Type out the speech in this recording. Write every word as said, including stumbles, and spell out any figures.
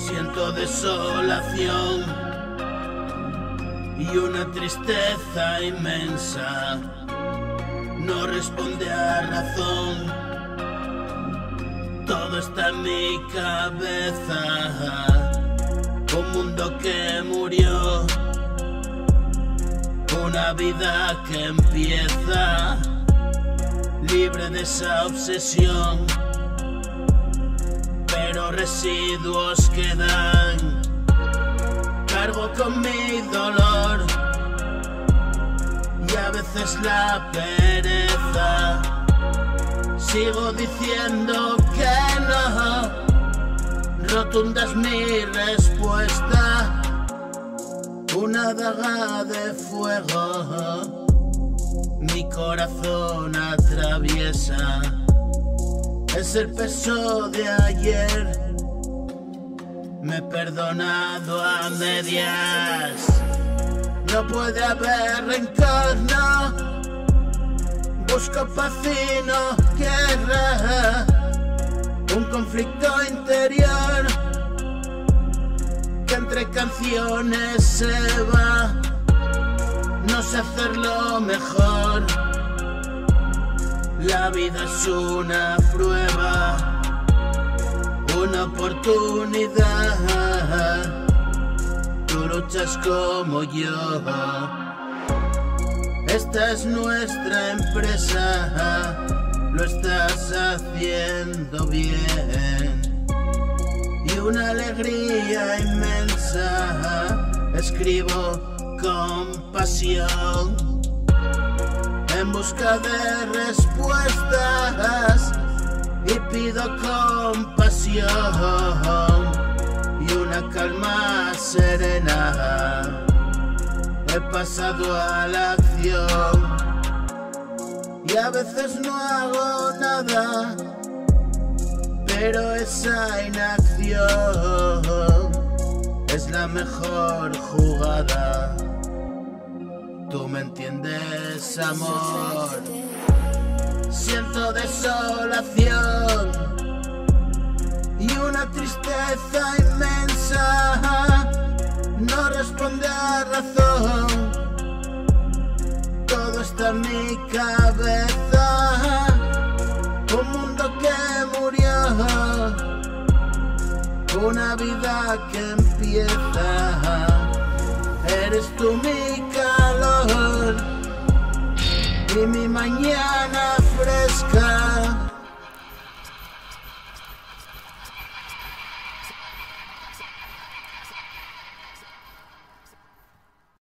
Siento desolación y una tristeza inmensa. No responde a razón, todo está en mi cabeza. Un mundo que murió, una vida que empieza, libre de esa obsesión, pero residuos quedan. Cargo con mi dolor y a veces la pereza. Sigo diciendo que no, rotunda es mi respuesta. Una daga de fuego mi corazón atraviesa. Es el peso de ayer, me he perdonado a medias. No puede haber rencor, no. Busco paz y no guerra. Un conflicto interior que entre canciones se va. No sé hacerlo mejor. La vida es una prueba, una oportunidad. Tú luchas como yo. Esta es nuestra empresa, lo estás haciendo bien. Y una alegría inmensa, escribo con pasión, en busca de respuestas, y pido compasión y una calma serena. He pasado a la acción y a veces no hago nada, pero esa inacción es la mejor jugada. Tú me entiendes, amor. Siento desolación y una tristeza inmensa. No responde a razón, todo está en mi cabeza. Un mundo que murió, una vida que empieza. Eres tú mi calor y mi mañana fresca.